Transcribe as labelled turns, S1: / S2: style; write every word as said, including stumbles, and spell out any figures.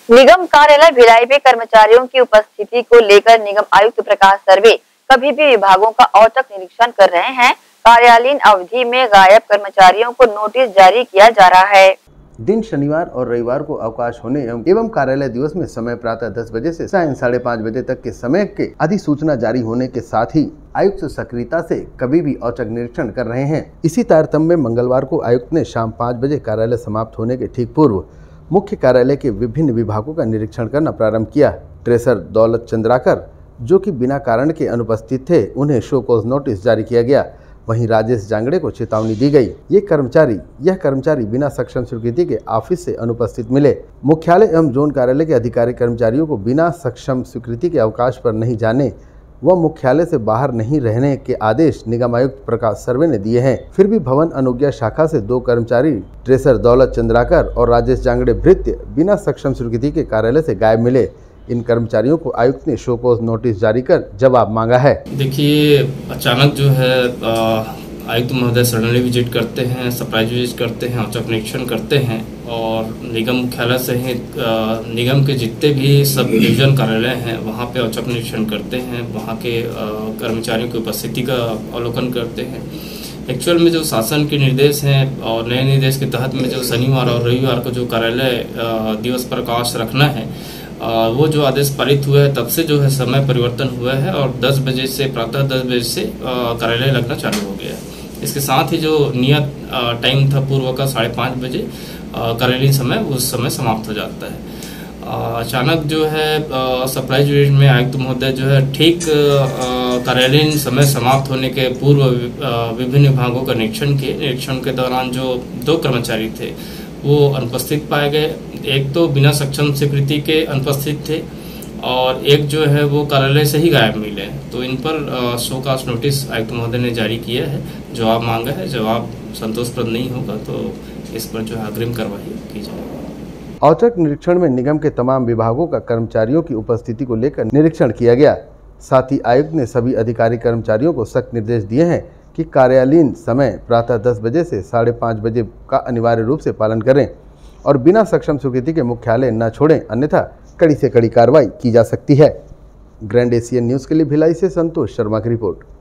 S1: निगम कार्यालय भिलाई में कर्मचारियों की उपस्थिति को लेकर निगम आयुक्त प्रकाश सर्वे कभी भी विभागों का औचक निरीक्षण कर रहे हैं। कार्यालयीन अवधि में गायब कर्मचारियों को नोटिस जारी किया जा रहा है।
S2: दिन शनिवार और रविवार को अवकाश होने एवं कार्यालय दिवस में समय प्रातः दस बजे से सायं साढ़े पाँच बजे तक के समय के अधिसूचना जारी होने के साथ ही आयुक्त सक्रियता से कभी भी औचक निरीक्षण कर रहे हैं। इसी तारतम्य में मंगलवार को आयुक्त ने शाम पाँच बजे कार्यालय समाप्त होने के ठीक पूर्व मुख्य कार्यालय के विभिन्न विभागों का निरीक्षण करना प्रारंभ किया। ट्रेसर दौलत चंद्राकर, जो कि बिना कारण के अनुपस्थित थे, उन्हें शो कॉज नोटिस जारी किया गया। वहीं राजेश जांगड़े को चेतावनी दी गई। ये कर्मचारी यह कर्मचारी बिना सक्षम स्वीकृति के ऑफिस से अनुपस्थित मिले। मुख्यालय एवं जोन कार्यालय के अधिकारी कर्मचारियों को बिना सक्षम स्वीकृति के अवकाश पर नहीं जाने व मुख्यालय से बाहर नहीं रहने के आदेश निगम आयुक्त प्रकाश सर्वे ने दिए हैं। फिर भी भवन अनुज्ञा शाखा से दो कर्मचारी ट्रेसर दौलत चंद्राकर और राजेश जांगड़े भृत्य बिना सक्षम स्वीकृति के कार्यालय से गायब मिले। इन कर्मचारियों को आयुक्त ने शो कॉज नोटिस जारी कर जवाब मांगा है।
S3: देखिए, अचानक जो है आयुक्त महोदय सडनली विजिट करते हैं, सरप्राइज विजिट करते हैं, औचक निरीक्षण करते हैं और निगम मुख्यालय सहित निगम के जितने भी सब डिवीजन कार्यालय हैं वहाँ पे औचक निरीक्षण करते हैं, वहाँ के कर्मचारियों की उपस्थिति का अवलोकन करते हैं। एक्चुअल में जो शासन के निर्देश हैं और नए निर्देश के तहत में जो शनिवार और रविवार को जो कार्यालय दिवस प्रकाश रखना है, वो जो आदेश पारित हुआ है तब से जो है समय परिवर्तन हुआ है और दस बजे से प्रातः दस बजे से कार्यालय लगना चालू हो गया है। इसके साथ ही जो नियत टाइम था पूर्व का साढ़े पाँच बजे कार्यालयीन समय, उस समय समाप्त हो जाता है। अचानक जो है सरप्राइज विजिट में आयुक्त महोदय जो है ठीक कार्यालयीन समय समाप्त होने के पूर्व विभिन्न विभागों का निरीक्षण किए। निरीक्षण के दौरान जो दो कर्मचारी थे वो अनुपस्थित पाए गए। एक तो बिना सक्षम स्वीकृति के अनुपस्थित थे और एक जो है वो कार्यालय से ही गायब मिले। तो इन पर शो कॉज नोटिस आयुक्त महोदय ने जारी किया है, जवाब मांगा है। जवाब संतोषप्रद नहीं होगा तो इस पर जो है अग्रिम कार्रवाई की जाएगी।
S2: औचक निरीक्षण में निगम के तमाम विभागों का कर्मचारियों की उपस्थिति को लेकर निरीक्षण किया गया। साथ ही आयुक्त ने सभी अधिकारी कर्मचारियों को सख्त निर्देश दिए हैं कि कार्यालयीन समय प्रातः दस बजे से साढ़े पाँच बजे का अनिवार्य रूप से पालन करें और बिना सक्षम स्वीकृति के मुख्यालय न छोड़ें, अन्यथा कड़ी से कड़ी कार्रवाई की जा सकती है। ग्रैंड एशियन न्यूज़ के लिए भिलाई से संतोष शर्मा की रिपोर्ट।